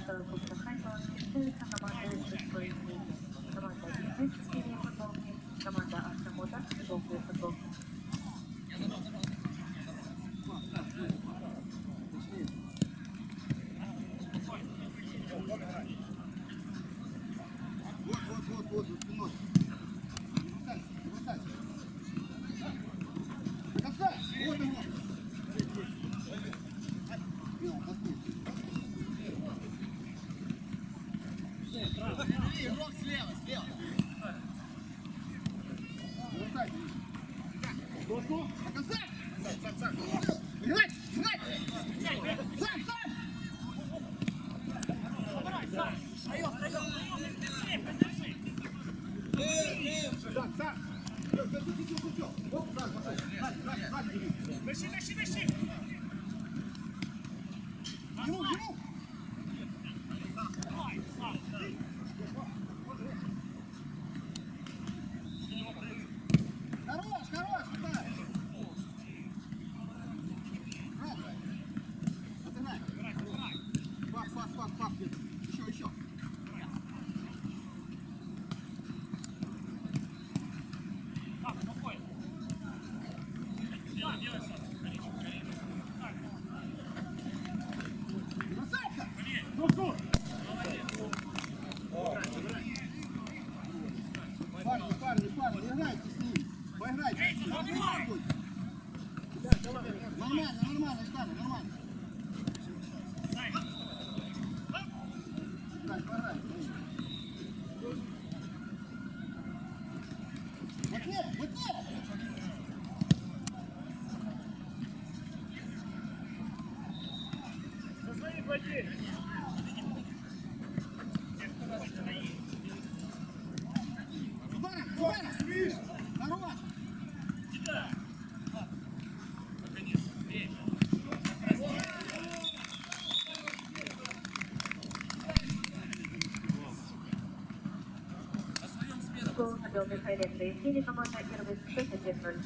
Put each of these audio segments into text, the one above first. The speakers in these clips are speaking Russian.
команда «Автомотор», желтые футболки. Вот, спиной. Бросайся. До конца. Вот его. Игрок слева. Бросайся. До конца. Сам. Играть. Сам. Сам. Тащи. Ему. Хорош, кидай. Отыграй. Пас. Еще. Парни, играйте с ним. Поиграйте. Нормально, Стали, нормально. Поиграй. Вот нет. Со своей потери. Здорово! Гол забил Михаил Троефини, команда «Ирбис» 6-1-0.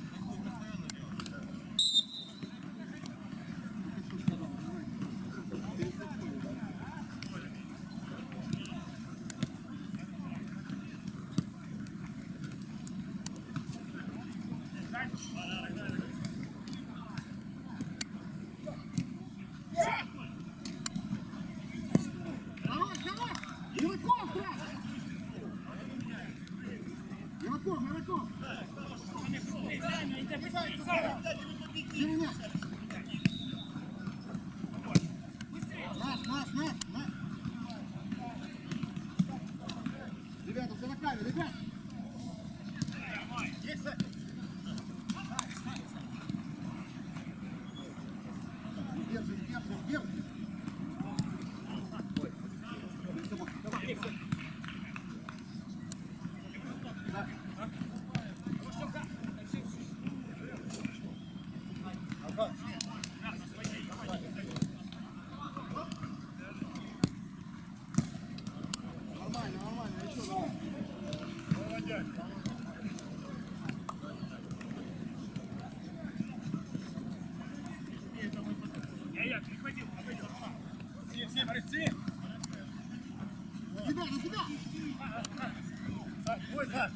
Мираков! Наш! Ребята, все на камере, ребят! Держи! Нормально, еще давай. Я перехватил. Все, На себя! Ой, да.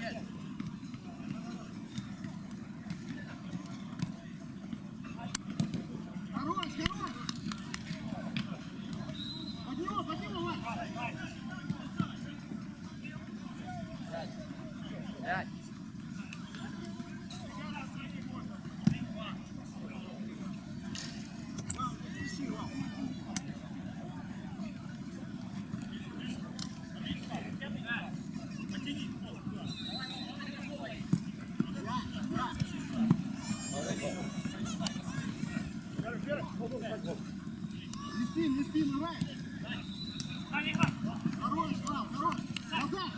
Хорош! Под него, Вань! Не спим, играй! Хорош! Назад!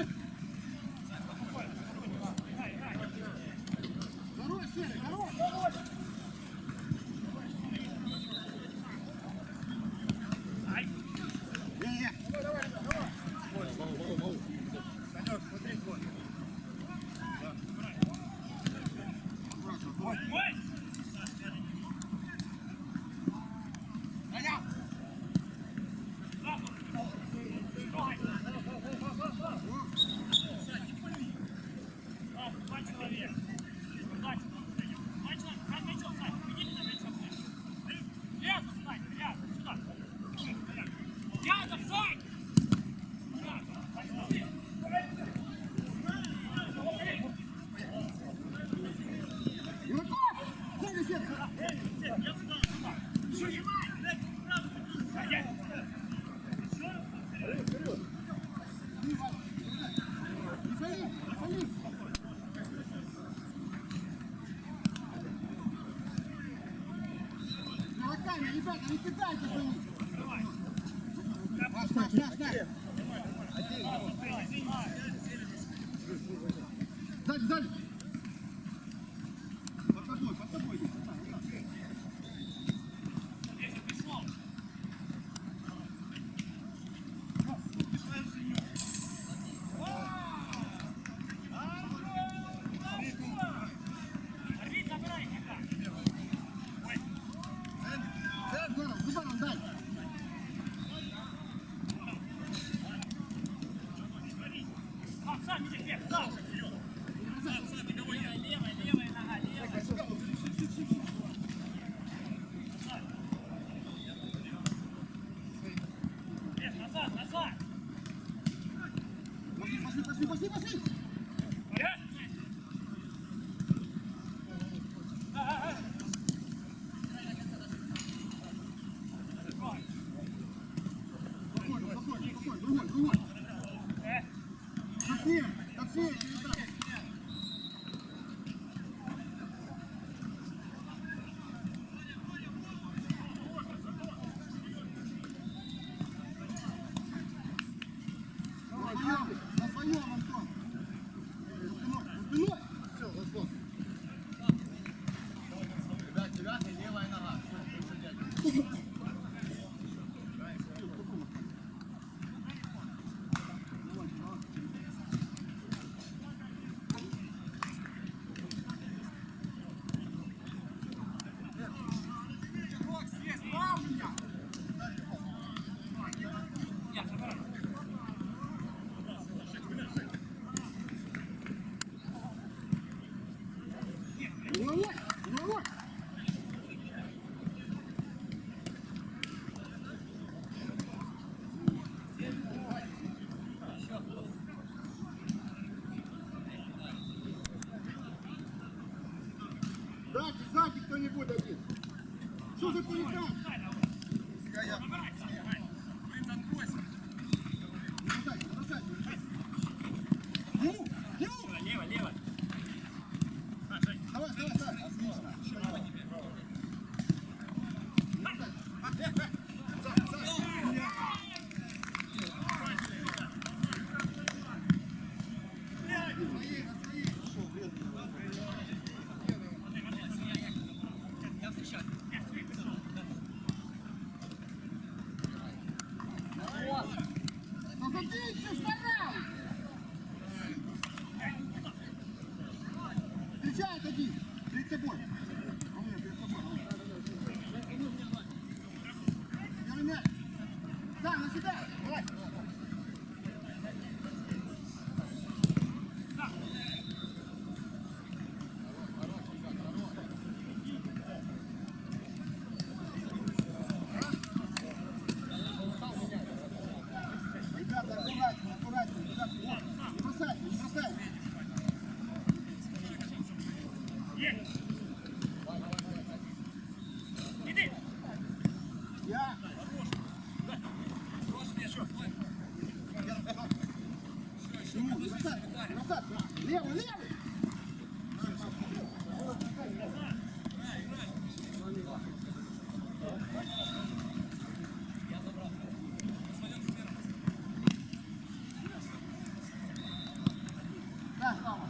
Хорош, Серый, хорош! Иди, Ваня. Не фали, не фали. Руками, ребята, не кидайте за них. Наш. Сзади. Под тобой. Зубаном дай. Пошли. Спокойно. Другой. Такси, на своем, Антон. Спиной. Все, Антон. Девятый, левая нога. Головой. Сзади кто-нибудь один. Что за перекат? Лево. Давай. Отлично. Встречает один. Перед собой. Первый мяч. Да, на себя. Давай. Ребята, аккуратнее. Не бросайте. Иди! Я. Назад. Левый. Да, Слава.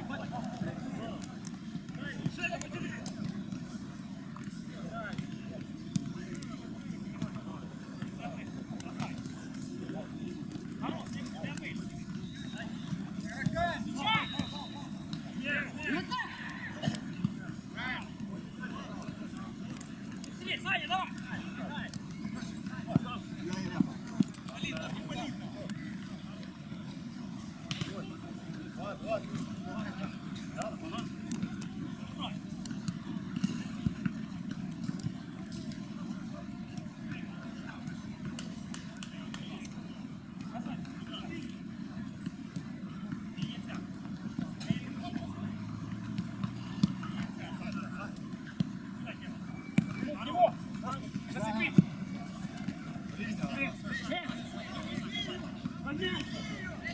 Саня, давай! Зацепить!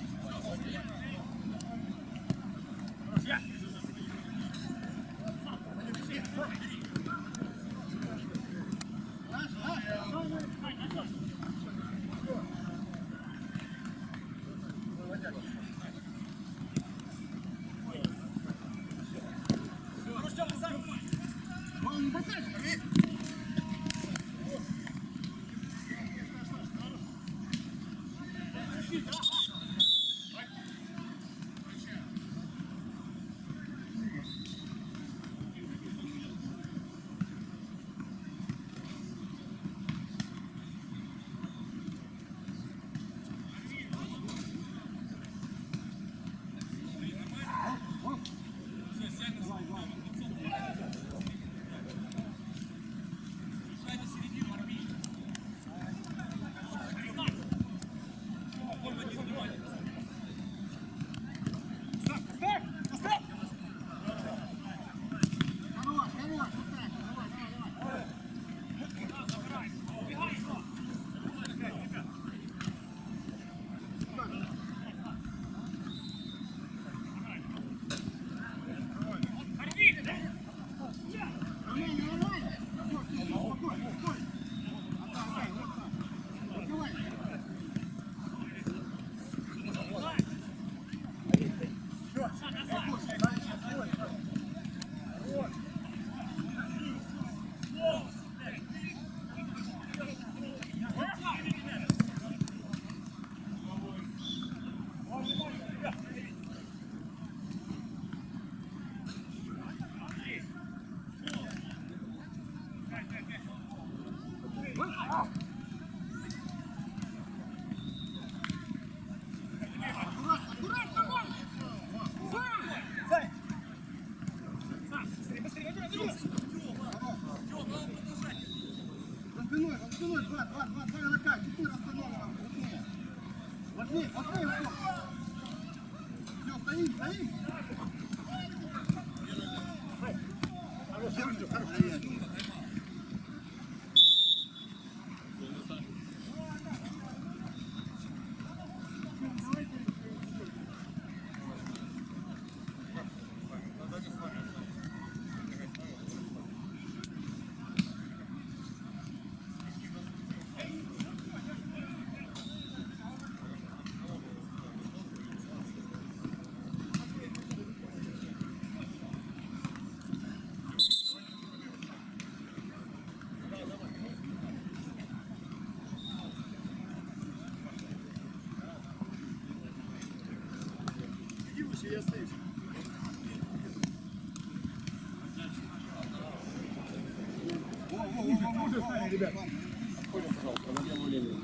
Ребят, отходим, пожалуйста, на левую линию.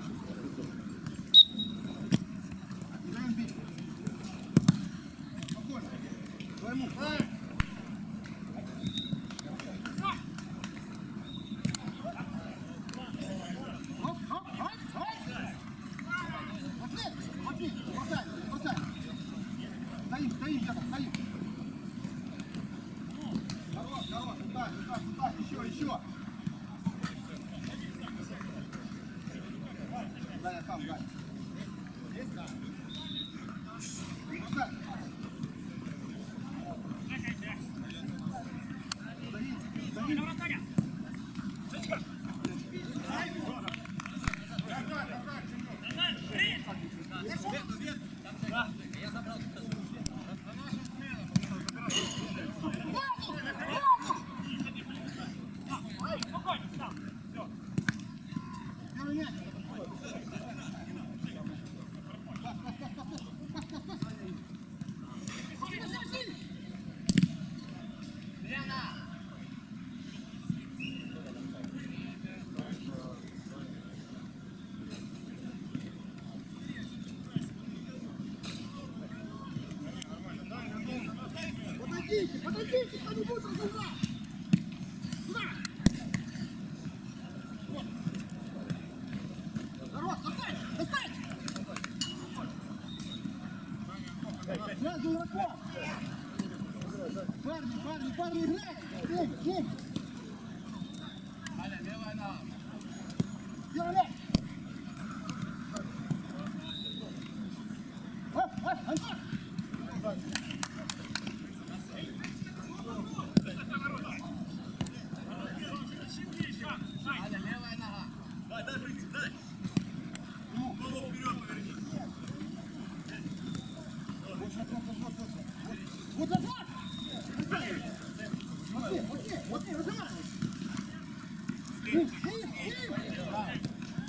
Спокойно. Твоему. Стоим, где-то, стоим. Хорош, туда, еще. Дай, я сам, дай. Есть? Да. Подойдите, кто-нибудь разумно! Сюда! Вот! Народ, достань! Сразу игроков! Парни, играй! Бей! Аля, левая нога! Левая нога! Антон! Вот назад! Вот, разговаривай!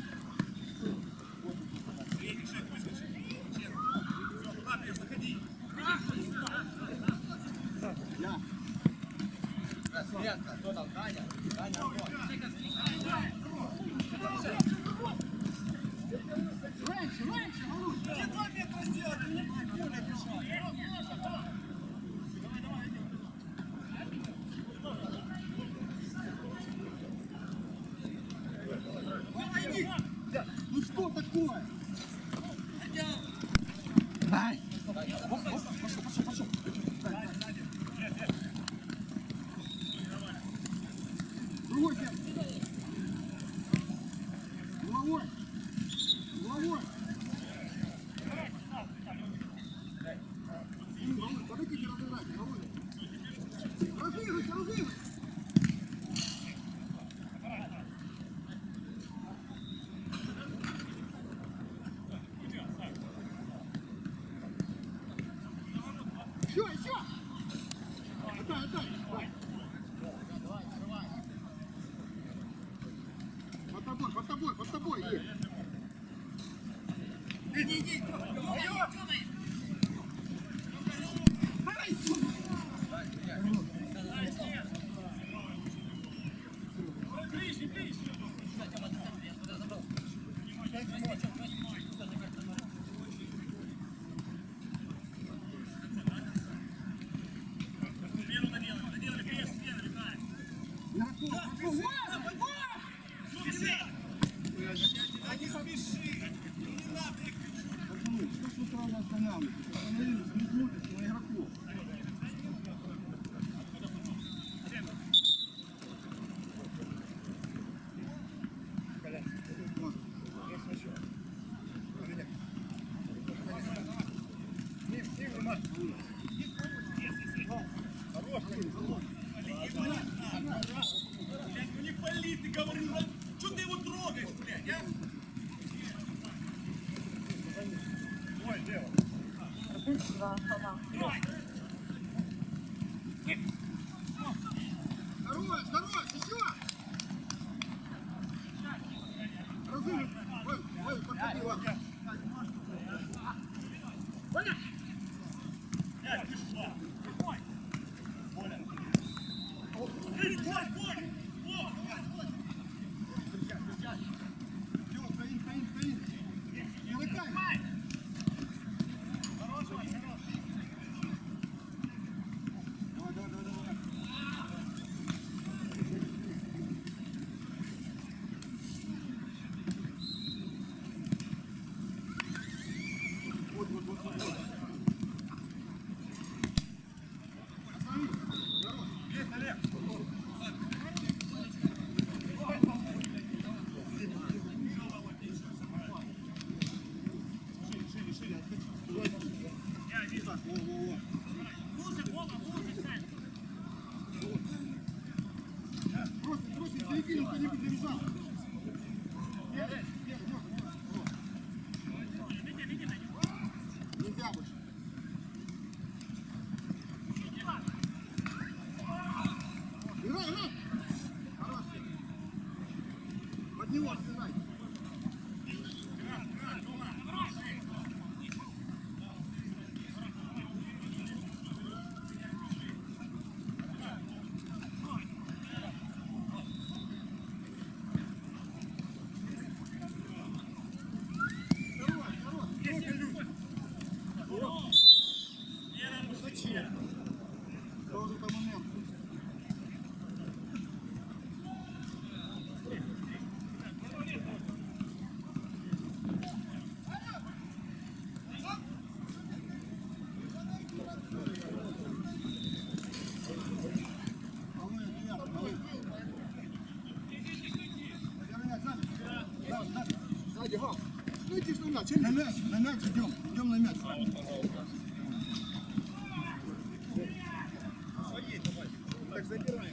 Ну что такое? Дай. Пошел. Другой кем? Головой. Подойдите, разыграйте, головой. Разыгрывай. Еще! Отдай. Под тобой, есть. Иди. Не спеши! Не надо! Пацаны, что ж вы сразу останавливаетесь? Остановились, не смотрите на игроков. Ну не пали, ты говорю, что ты его трогаешь, блядь, а? Два фола. Здорово, еще! Разыгрывай. Ой, подходила. Понял? Стоим. Не рыкай. Давай. Вот. Останови. Здорово. Есть, Олег. Просто перекинул, кто-нибудь завязал. Нельзя больше. Играй. Хороший. Под него сыграй. Тоже по моменту. Сзади, Вал. Ну иди, что на мяч идем на мяч. Так забирай.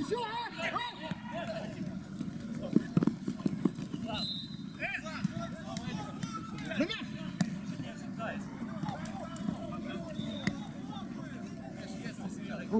Еще, На мяч! Оп.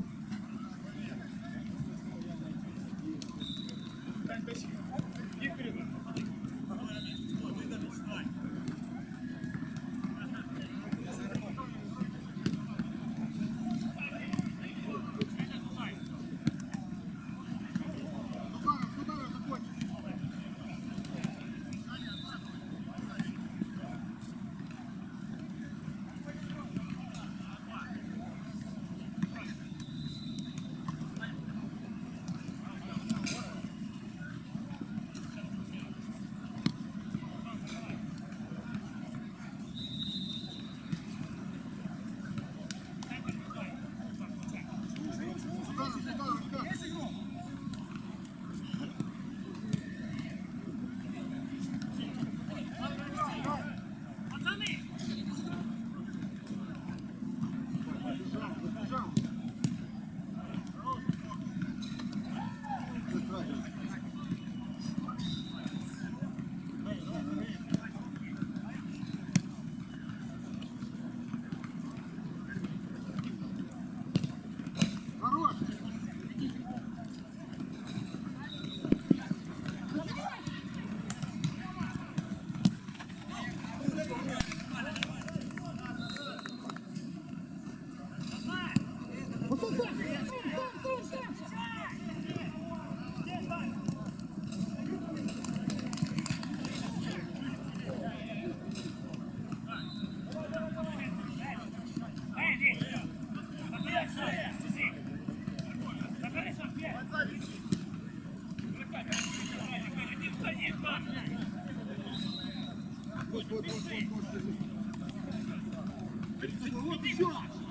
Вот еще!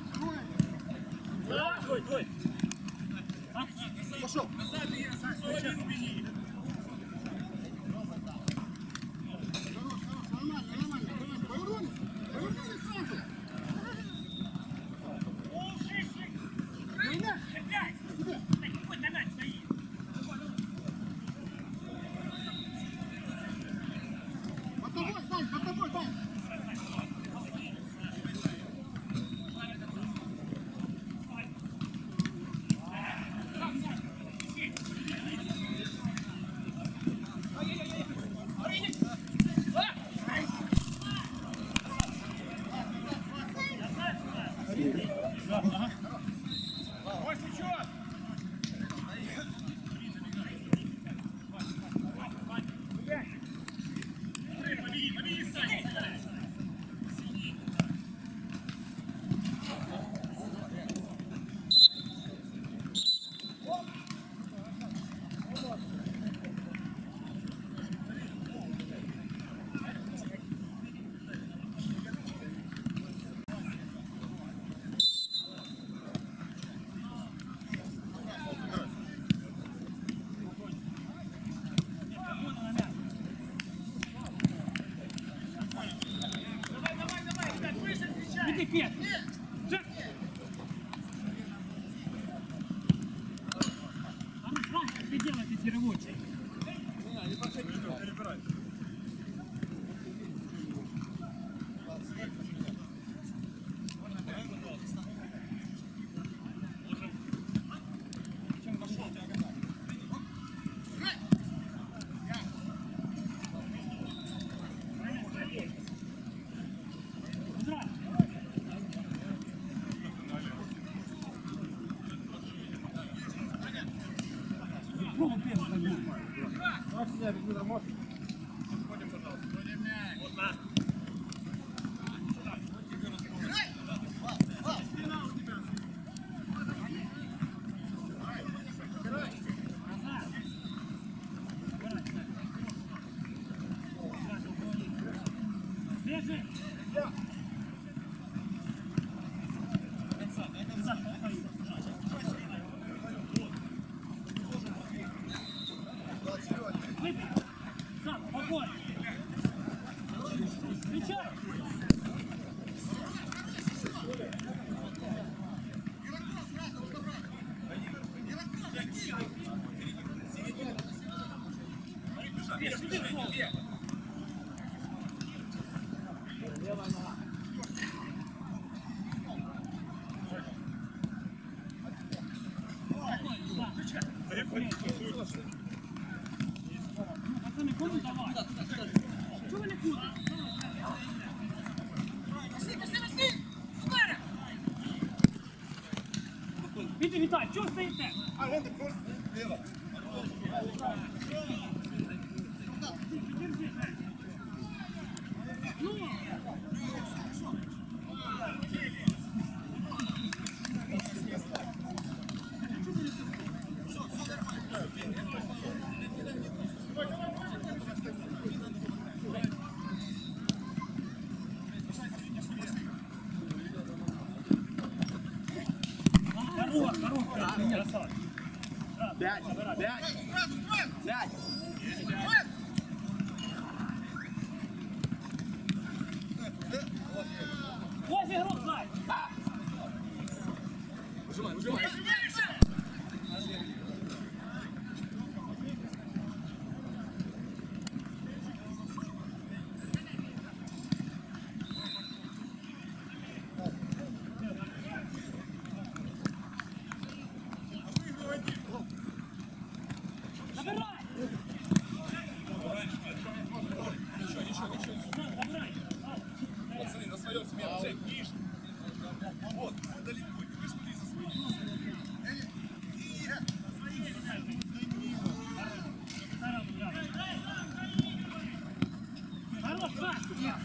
Пошел! Нормально. Повернули сразу! Под тобой, Дань! Что делать эти рабочие? Игроков сразу убрать! Пацани, кому давай? Чого ви не кутите? Вітя, Віталь, чого стоїте? Ось ігрок, знай! Пацаны, на своем смену. Жень, ниже. Вот, далеко. Вы шли за своим. Хорош, Саш!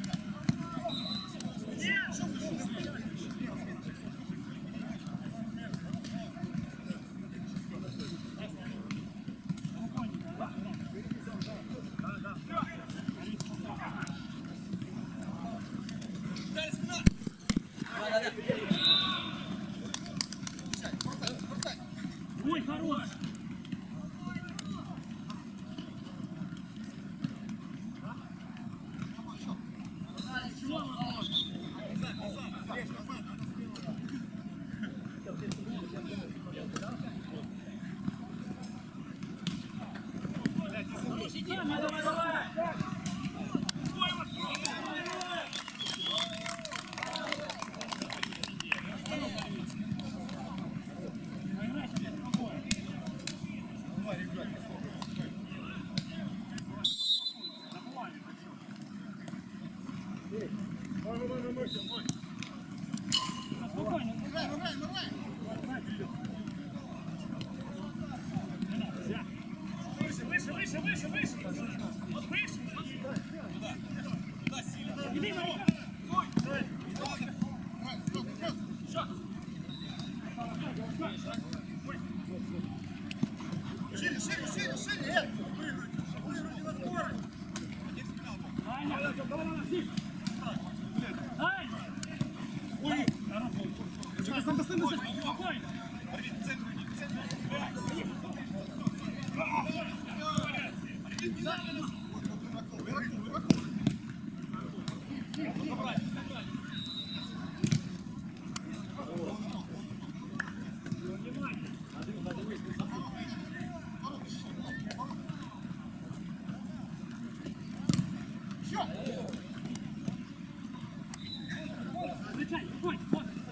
Ой, хорош! Давай, давай! Выше, выше, выше, выше! Вот выше! Туда сильно! Иди, Мария! Шире, шире, шире, шире! Выиграйте на скорость! Аня! Аня! Ой! Спокойно! Отвечай, спокойно!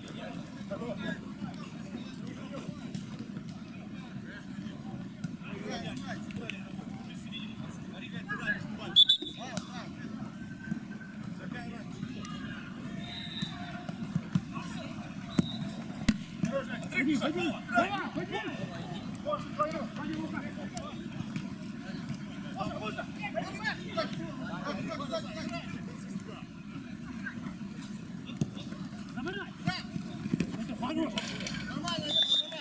Ходи, ходи! Давай, ходи! Забирай! Это хорош! Нормально,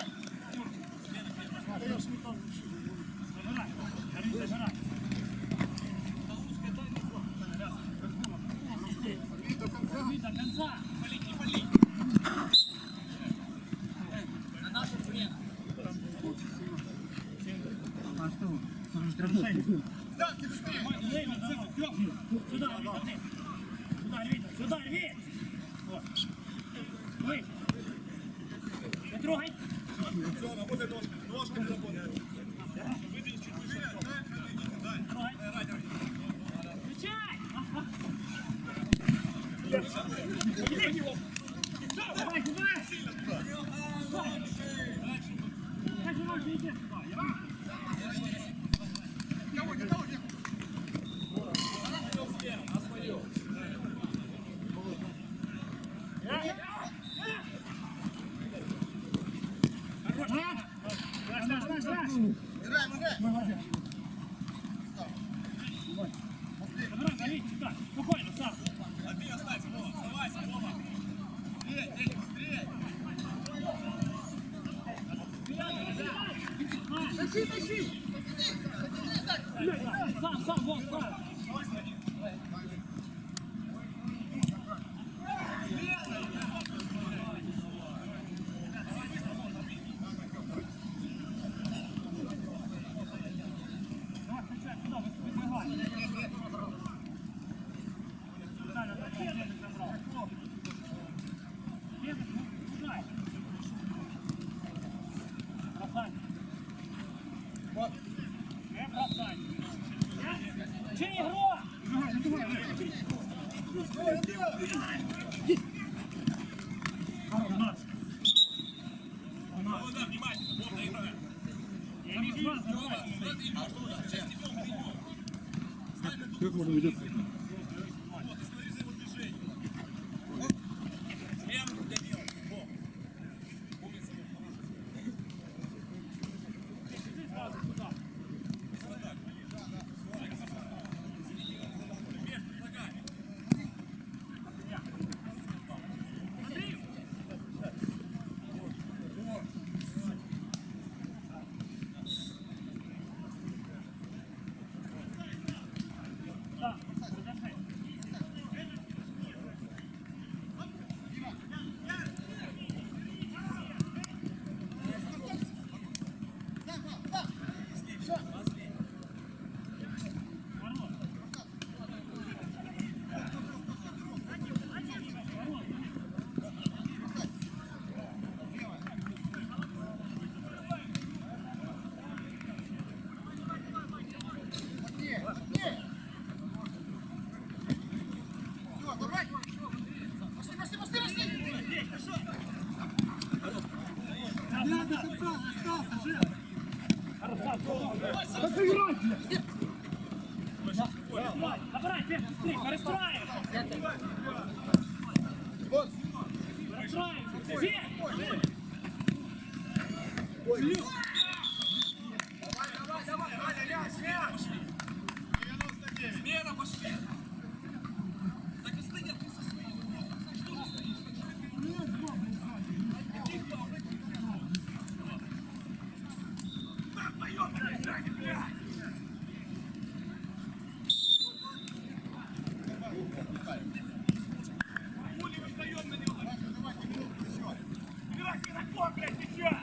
Забирай! Забирай! До конца! Не вали. На нашу смену! А что? ставьте быстрее! Сюда, Витя! Сюда, Витя! Сюда, Витя! Вот! Вы! Не трогай! Все, работай ножками. Ножками работай. Выдвинь чуть выше. Трогай! Включай! Давай, давай! Как же можно иди сюда, я. Спокойно, сам. Отбей, оставься, Вова, оставайся, Вова. Быстрее, Денис, быстрее. Сам, вон, сам. Чей игрок? Ну да, внимательно, Вов, доиграй. Я имею в виду, Вова, куда ты идешь? Сейчас идем, перейдем. Как можно ведет? Вот, и смотри за его движением. Левым тебя делать, Вов. Умница, Вов, ты сразу сюда. между ногами. Да, подожди. Забирай, быстрее, перестраивай! Перестраивай! Смена пошли. Так и стоят, ты со своим. Что же стоишь? Так, поем, блядь! Пули выдаем на него. Убирай закон, блядь, сейчас!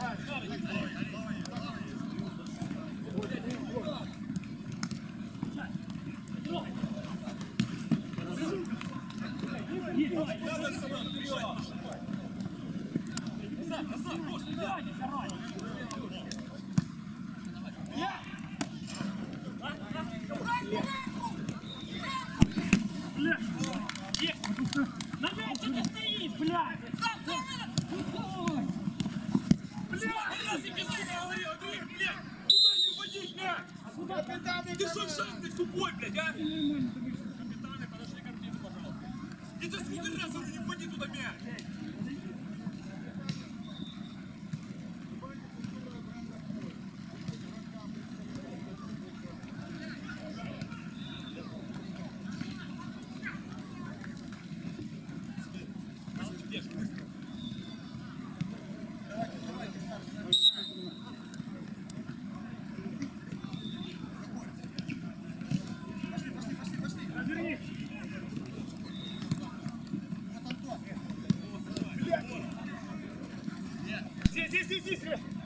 На мяч ты стоишь, блядь! Ты что, шаг тупой, блядь, а? Капитаны, подошли к арбитру, пожалуйста. И ты сколько раз говорю, не вводи туда мяч. Здесь!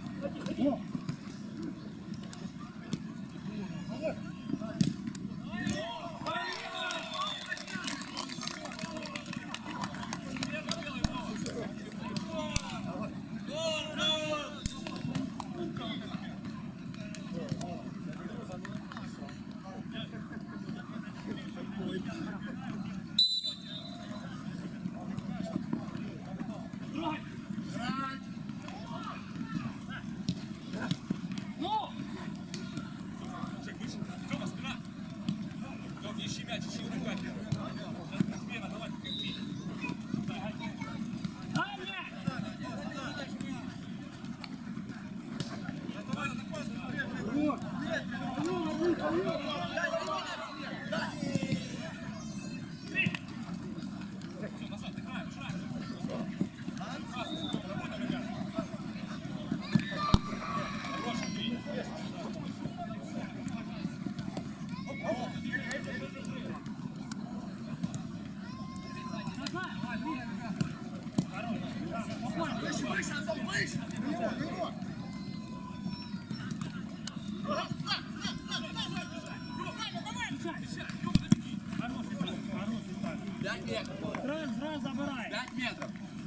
Сразу забирай. 5 метров.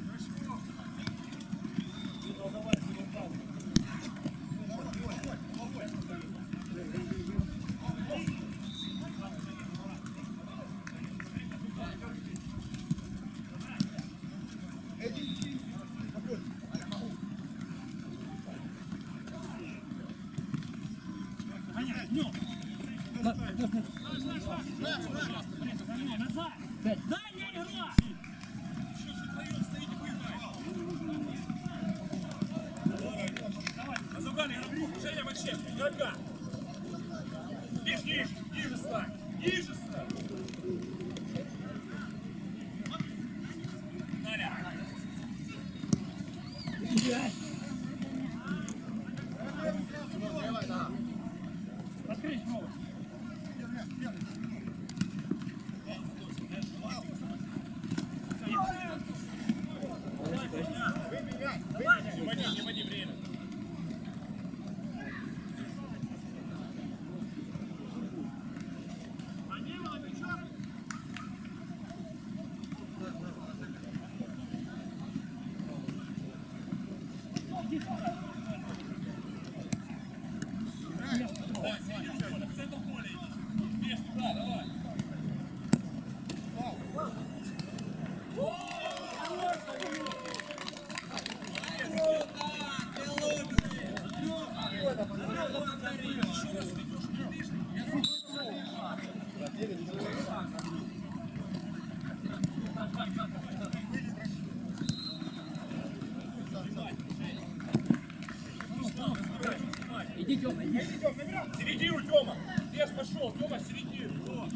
Назад! Дальняя игра! Разобрали игру, движение мальчишки, игрока. Ниже стань, ниже стань. Открыть новость. Не води время. Иди, Тёма, иди. Середину, Тёма. Где ж пошел, Тёма, середину.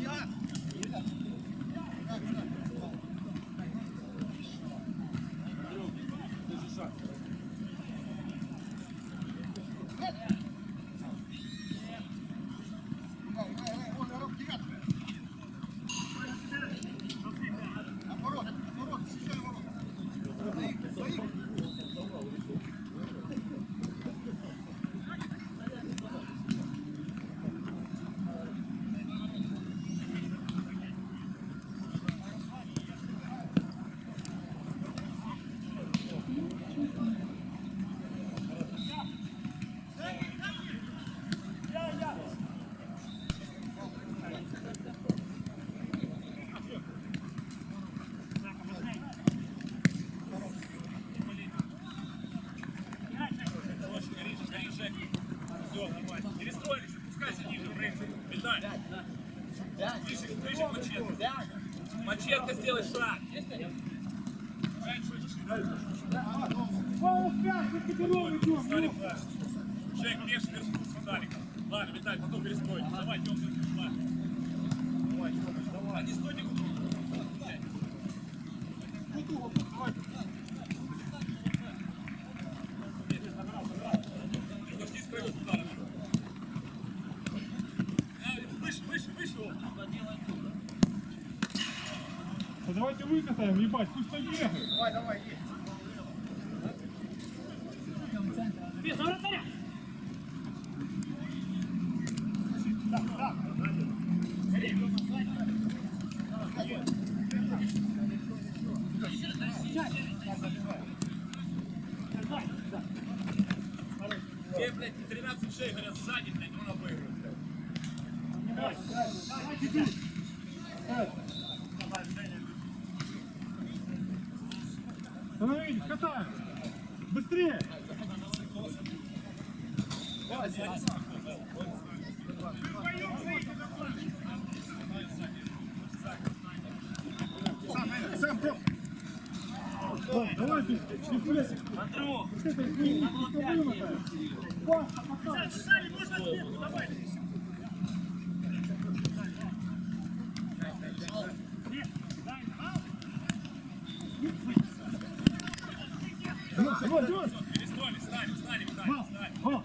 Сань. Ближе к Маченко. Маченко, сделай шаг. Стали правильно. Человек лежит вверху с фонариком. Ладно, Виталий, потом перестроить. Давай, Тёмка, давай. Давай, не стойте. Подожди, скрывай удар. Выше. Давайте выкатаем, ебать, пусть поехали. Давай, есть. Без вратаря. Те, блядь, 13 шей, говорят, сзади, блядь, он обыгрывает. Остановитесь, катаем. Быстрее. Сам, Тём. Давайте, не плясик. Андрюх, Это надо было 5. Сзади, можно сверху, давай. Перестроили, встали, встали.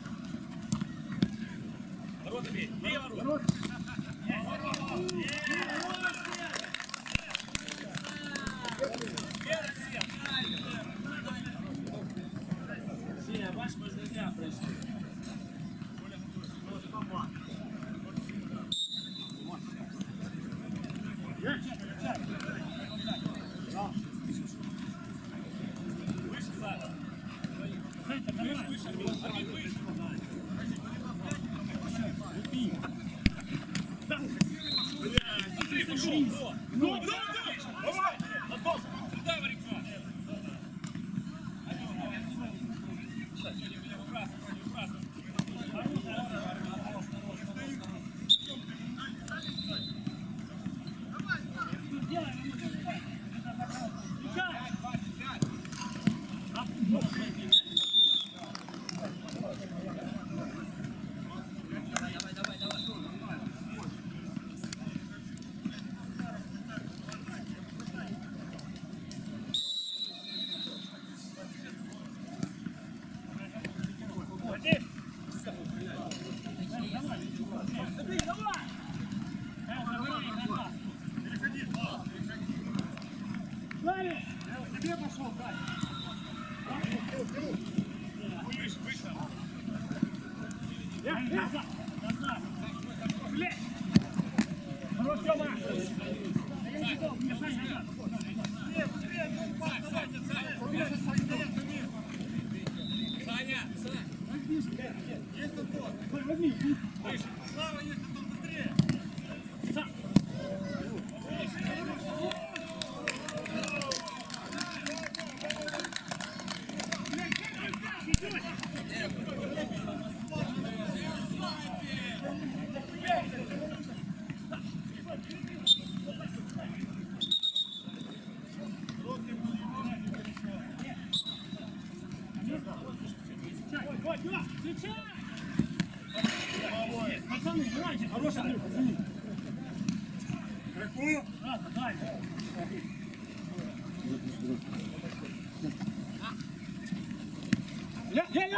Ворота бей, бей ворота. Сеня, бачиш, ми ж не зря прийшли. Выше, Саша. Выше, Амин, выше. Андрей, пошел. Ну, давай. Антон, дай варенька. Тебе пошел, дай. Выше, выше. Назад, назад. Блядь. Хорош, Тёма. Саня, Есть отбор. Возьми. выше. Слава, если тут быстрее. Пацаны, давайте. Хороший, Андрюх, возьми. Какую? Дай. Я.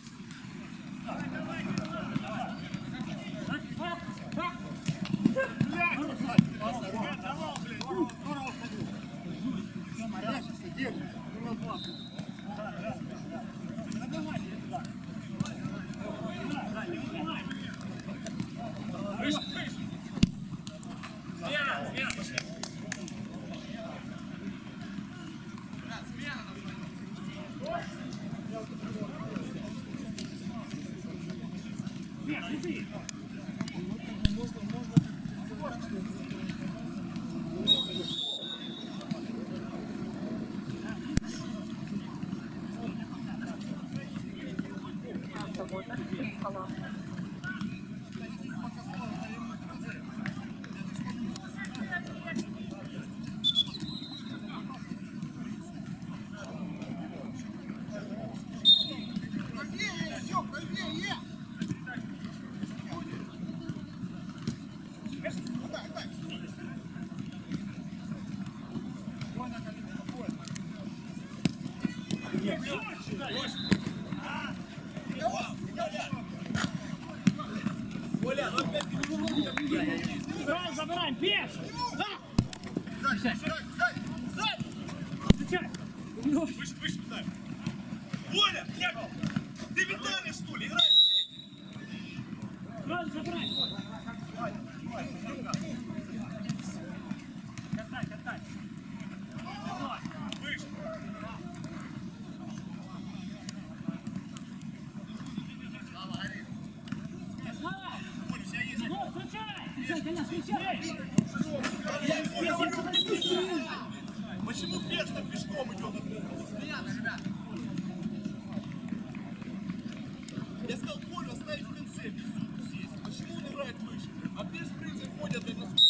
Выше, выше. Смена пошли. Сразу забираем, бег! Да! Встречай! Выше, выше, Виталий. Оля, Яков, ты Виталий, что ли? Играй с этим. Сразу забирай! Катай, катай! Выше. Оля, у тебя есть. Почему Пеш так пешком идет? Я сказал, Колю оставить в конце, безумно сесть. Почему он играет выше? А Пеш, в принципе, ходят и носу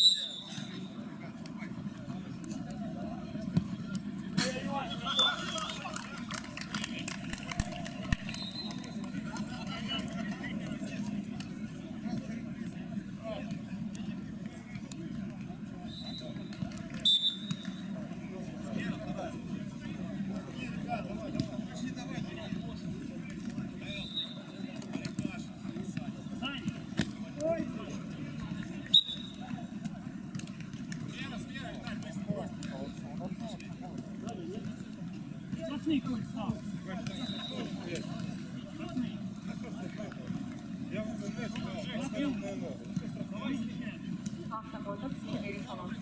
Автомотор 4 колонны.